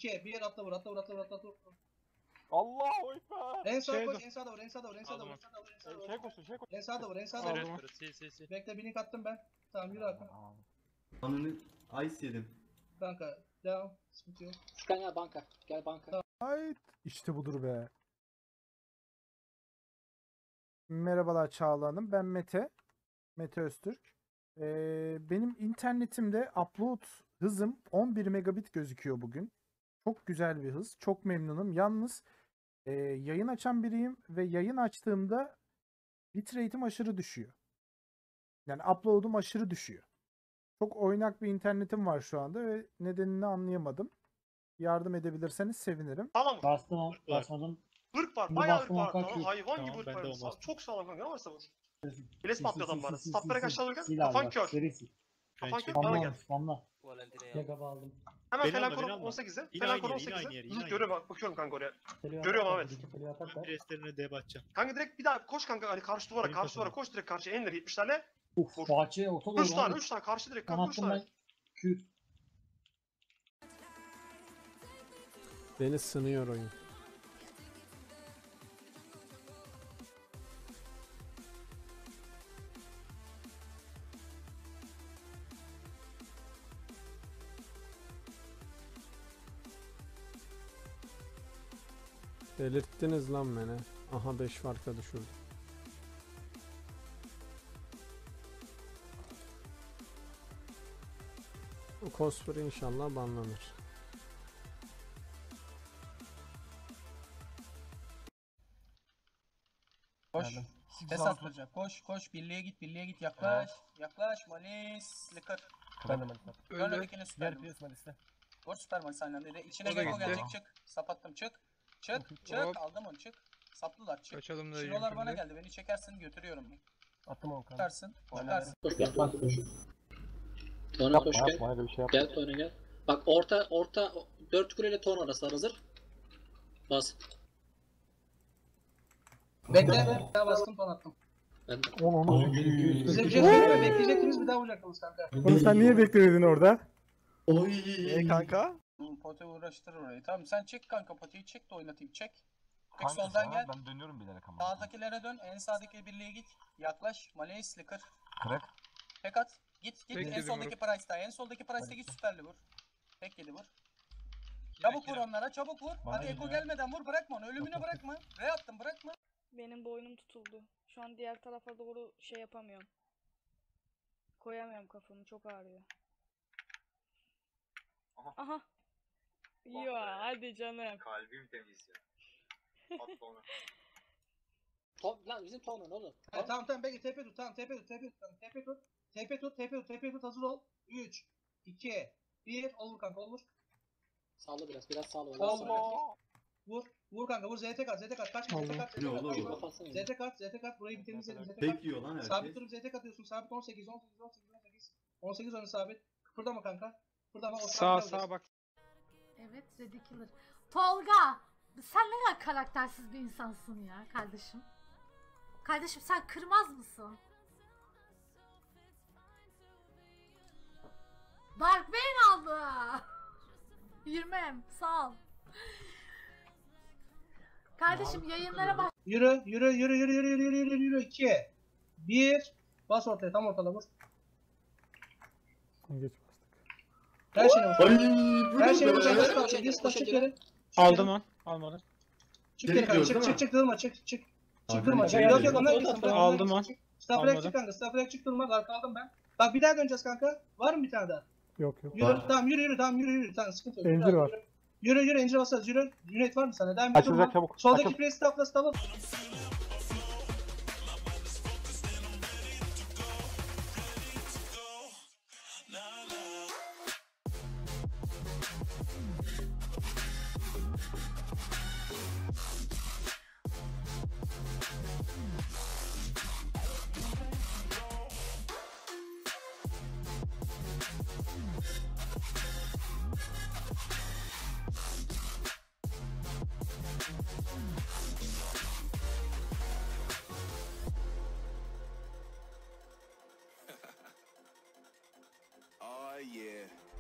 2, 1 atla vur, atla vur, atla vur, atla vur. Allahu ekber. En sağa koş, en sağda vur, en sağda vur, en sağda vur, en sağda vur, en sağda vur. Şey koşsun, şey koşsun. En sağda vur, en sağda vur. Bekle, binik attım ben. Tamam yürü Hakan. Ananı ice yedim. Kanka, devam. Sıkıntı yok. Furkan gel banka. Gel banka. Ay işte budur be. Merhabalar Çağla Hanım. Ben Mete. Mete Öztürk. Benim internetimde upload hızım 11 megabit gözüküyor bugün. Çok güzel bir hız. Çok memnunum. Yalnız yayın açan biriyim ve yayın açtığımda bitrate'im aşırı düşüyor. Yani upload'um aşırı düşüyor. Çok oynak bir internetim var şu anda ve nedenini anlayamadım. Yardım edebilirseniz sevinirim. Tamam. Bastım abi. Basmadım. Hırk var. Bu Bayağı bastım, hırk var. hakan Tamam, yok. hayvan Tamam, gibi hırk ben de var. olmaz. Çok sağlam kanka. Ne varsa vur. Sil, Biles patlıyor adam bana. sil, Stoplara sil, aşağı doğru gel. sil abi Kafan bak, kör. seri sil. Kafan kör Spamla bana abi, gel. spamla. Megabı aldım. Hemen Beni falan alma, koru beni alma. 18'e. Yine Falan aynı koru yere, yine 18'e. aynı yere, yine Hı, aynı görüyorum bak. Bakıyorum kanka oraya. Geliyor Görüyorum atak, Ahmet. geliyor atak da. Preslerine dev atacağım. Kanka direkt bir daha koş kanka. Hani karşı duvara, Benim karşı duvara kafam. koş direkt karşı. Enleri 70'lerle. Uf, Vur. bahçeye ota doğru 3 tane, abi. 3 tane karşı direkt Ben kanka 3 attım tane. ben. Q. Beni sınıyor oyun. Delirttiniz lan beni. Aha 5 farka düşürdüm. Bu Cosper inşallah banlanır. Koş. Ses attıracak. Koş, koş. Birliğe git, birliğe git. Yaklaş. Yaklaş. Malis. Lıkır. Dön ötekine süper. Vur süper malis aynen dedi. İçine Gecko gelecek, çık. Sapattım, çık. Çık, çık. Aldım onu, çık. Saplılar, çık. Şirolar bana geldi. Beni çekersin, götürüyorum. Attım onu. Çıkarsın, çıkarsın. Koş gel banka koş. Tona koş gel. Öyle bir şey yap. Gel Tona gel. Bak orta 4 kuleyle Tona arası hazır. Bas. Bekle. Daha bastım, ton attım. Ben de. Size bir şey söyleyeyim mi? Bekleyecektiniz, bir daha vuracaktınız kanka. Oğlum sen niye beklemedin orada? Oy. Kanka? Poti uğraştırır orayı. Tamam sen çek kanka Poti'yi, çek de oynatayım, çek. Tek soldan gel. Ben dönüyorum bilerek ama. Sağdakilere dön, en sağdaki birliğe git. Yaklaş, Malis, Lıkır. Kırık. Tek at. Git, en soldaki Price'ta. En soldaki Price'ta git süperli vur. Tek yedi vur. Çabuk vur onlara, çabuk vur. Hadi Eko gelmeden vur, bırakma onu. Ölümüne bırakma. Re attım, bırakma. Benim boynum tutuldu. Şu an diğer tarafa doğru şey yapamıyorum. Koyamıyorum kafamı, çok ağrıyor. Aha. Ya hadi canım. Kalbim temiz ya. Atla onu. Lan bizim Tona ne oğlum? Tamam bekle, tepe tut, tamam tepe tut, tepe tut, hazır ol. 3, 2, 1, olur kanka, olur. Sağla biraz sağla. Allah! Vur kanka, vur, ZT kat, kaçma, ZT kat, Ne olur? ZT kat, burayı bir temizledim, ZT kat. Tek yiyor lan her Sabit şey. durup ZT katıyorsun, sabit 18 önü sabit. Kıpırdama kanka, kıpırdama. Sağa bak. Evet, Ridiculer. Tolga! Sen ne kadar karaktersiz bir insansın ya kardeşim. Kardeşim sen kırmaz mısın? Dark Bane aldı. 20'm sağ ol. Kardeşim yayınlara bak. Yürü 2, 1, bas ortaya, tam ortada vur. Geç bastık. Her şeyine vur. Her şeyine vur. Koş geri. Aldım lan. Almadım. Çık geri kanka, çık durma, çık. Çık durma. Yok onlar gitsin. Aldım lan. Staflek çık kanka, staflek çık durma, arka aldım ben. Bak bir daha döneceğiz kanka. Var mı bir tane daha? Yok. Yürü, tamam yürü, tamam sıkıntı yok. Encir var. Yürü, encir basarız, yürü. Unit var mı sana? Devam et. Açılacak çabuk. Soldaki press stafla. Oh yeah.